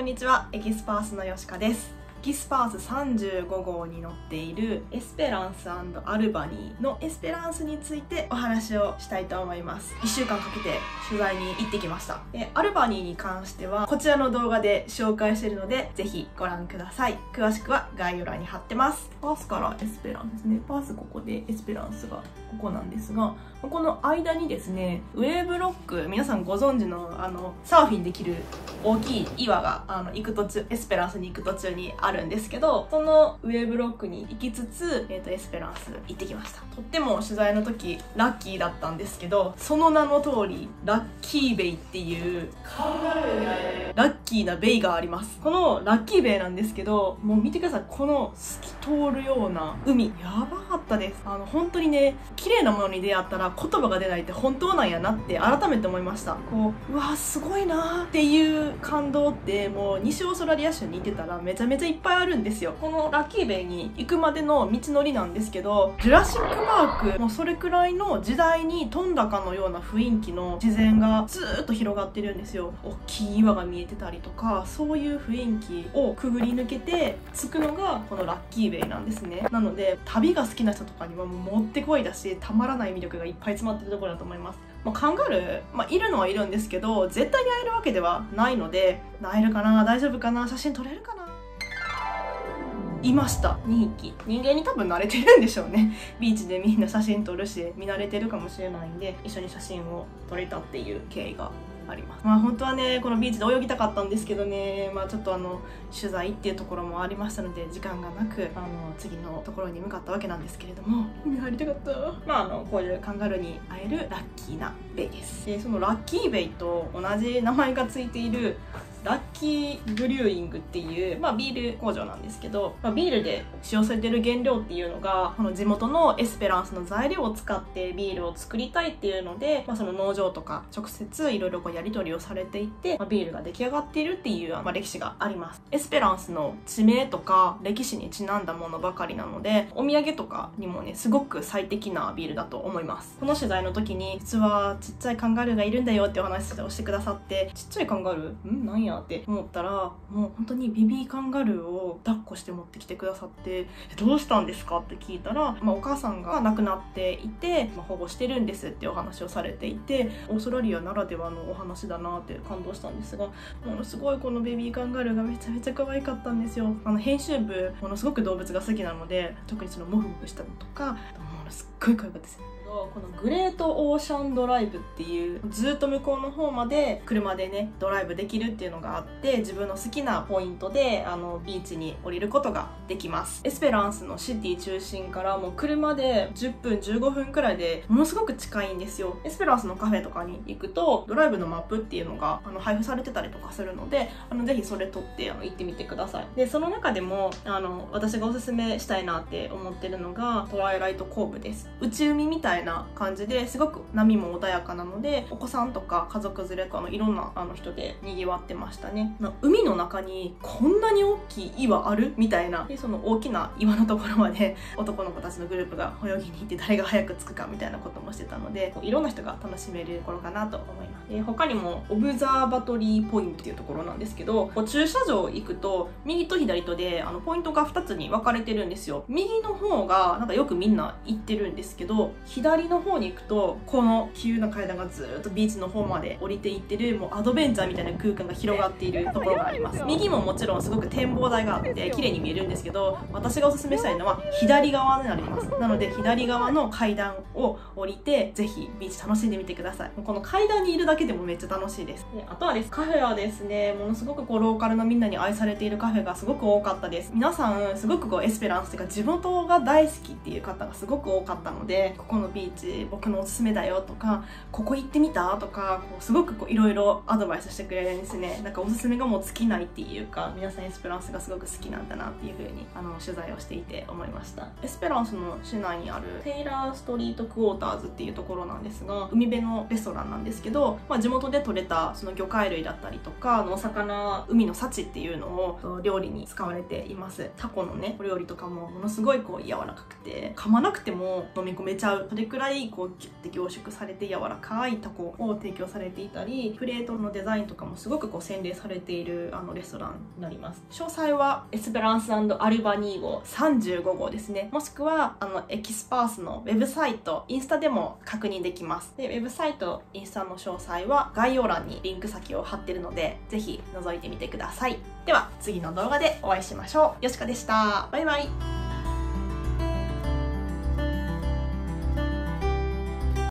んにちは。エキスパースのよしかです。エキスパース35号に載っているエスペランス&アルバニーのエスペランスについてお話をしたいと思います。1週間かけて取材に行ってきました。アルバニーに関してはこちらの動画で紹介しているのでぜひご覧ください。詳しくは概要欄に貼ってます。パースからエスペランスですね。パースここでエスペランスがここなんですが、この間にですね、ウェーブロック、皆さんご存知のサーフィンできる大きい岩が行く途中、エスペランスに行く途中にあるんですけど、そのウェーブロックに行きつつ、エスペランス行ってきました。とっても取材の時ラッキーだったんですけど、その名の通りラッキーベイっていうカンガルーに会えるラッキーなベイがあります。このラッキーベイなんですけど、もう見てください。この透き通るような海、やばかったです。本当にね、綺麗なものに出会ったら言葉が出ないって本当なんやなって改めて思いました。うわすごいなっていう感動ってもう西オーストラリア州にいてたらめちゃめちゃいっぱいあるんですよ。このラッキーベイに行くまでの道のりなんですけど、ジュラシックパークもうそれくらいの時代に飛んだかのような雰囲気の自然がずーっと広がってるんですよ。大きい岩が見えてたりとか、そういう雰囲気をくぐり抜けて着くのがこのラッキーベイなんですね。なので旅が好きな人とかにはもうもってこいだし、たまらない魅力がいっぱい詰まってるところだと思います。カンガルー、いるのはいるんですけど、絶対に会えるわけではないので、会えるかな、大丈夫かな、写真撮れるかな。いました、2匹。人間に多分慣れてるんでしょうね。ビーチでみんな写真撮るし、見慣れてるかもしれないんで、一緒に写真を撮れたっていう経緯があります。本当はね、このビーチで泳ぎたかったんですけどね、ちょっと取材っていうところもありましたので、時間がなく次のところに向かったわけなんですけれども、海入りたかった。こういうカンガルーに会えるラッキーなベイです。でそのラッキーベイと同じ名前がついているラッキーブリューイングっていう、ビール工場なんですけど、ビールで使用されてる原料っていうのがこの地元のエスペランスの材料を使ってビールを作りたいっていうので、その農場とか直接いろいろやり取りをされていて、ビールが出来上がっているっていう、歴史があります。エスペランスの地名とか歴史にちなんだものばかりなので、お土産とかにもねすごく最適なビールだと思います。この取材の時に実はちっちゃいカンガルーがいるんだよってお話をしてくださって、ちっちゃいカンガルーなんやって思ったら、もう本当にベビーカンガルーを抱っこして持ってきてくださって、どうしたんですかって聞いたら、お母さんが亡くなっていて、保護してるんですってお話をされていて、オーストラリアならではのお話だなって感動したんですが、ものすごいこのベビーカンガルーがめちゃめちゃ可愛かったんですよ。編集部ものすごく動物が好きなので、特にそのモフモフしたのとかものすっごい可愛かったです。このグレートオーシャンドライブっていう、ずっと向こうの方まで車でねドライブできるっていうのがあって、自分の好きなポイントでビーチに降りることができます。エスペランスのシティ中心からもう車で10分15分くらいでものすごく近いんですよ。エスペランスのカフェとかに行くとドライブのマップっていうのが配布されてたりとかするので、ぜひそれ撮って行ってみてください。でその中でも私がおすすめしたいなって思ってるのがトライライトコーブです。内海みたいな感じですごく波も穏やかなので、お子さんとか家族連れといろんな人で賑わってましたね。海の中にこんなに大きい岩あるみたいな、でその大きな岩のところまで男の子たちのグループが泳ぎに行って誰が早く着くかみたいなこともしてたので、いろんな人が楽しめるところかなと思います。他にもオブザーバトリーポイントっていうところなんですけど、駐車場行くと右と左とでポイントが2つに分かれてるんですよ。右の方がよくみんな行ってるんですけど、左の方に行くとこの急な階段がずっとビーチの方まで降りていってる、もうアドベンチャーみたいな空間が広がっているところがあります。右ももちろんすごく展望台があって綺麗に見えるんですけど、私がおすすめしたいのは左側になります。なので左側の階段を降りてぜひビーチ楽しんでみてください。この階段にいるだけでもめっちゃ楽しいです。あとはです、カフェはですね、ものすごくローカルのみんなに愛されているカフェがすごく多かったです。皆さんすごくエスペランスというか地元が大好きっていう方がすごく多かったので、ここのビーチ僕のおすすめだよとか、ここ行ってみたとか、すごくいろいろアドバイスしてくれるんですね。おすすめがもう尽きないっていうか、皆さんエスペランスがすごく好きなんだなっていう風に取材をしていて思いました。エスペランスの市内にあるテイラーストリートクォーターズっていうところなんですが、海辺のレストランなんですけど、地元で採れたその魚介類だったりとかお魚、海の幸っていうのを料理に使われています。タコのねお料理とかもものすごい柔らかくて、噛まなくても飲み込めちゃう、それれくらいこうギュッて凝縮されて柔らかいタコを提供されていたり、プレートのデザインとかもすごくこう洗練されているレストランになります。詳細はエスペランス&アルバニー号35号ですね。もしくはエキスパースのウェブサイト、インスタでも確認できます。で、ウェブサイト、インスタの詳細は概要欄にリンク先を貼ってるので、ぜひ覗いてみてください。では次の動画でお会いしましょう。よしかでした。バイバイ。